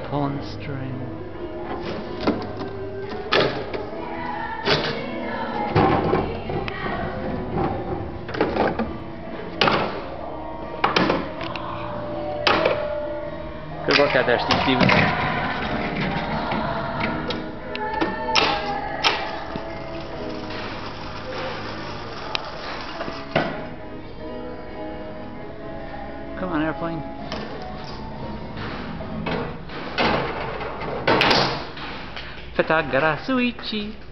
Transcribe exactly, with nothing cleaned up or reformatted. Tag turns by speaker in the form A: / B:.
A: phone string. Good work out there, Steve Stevens. Come on, airplane. Fatagra Suichi.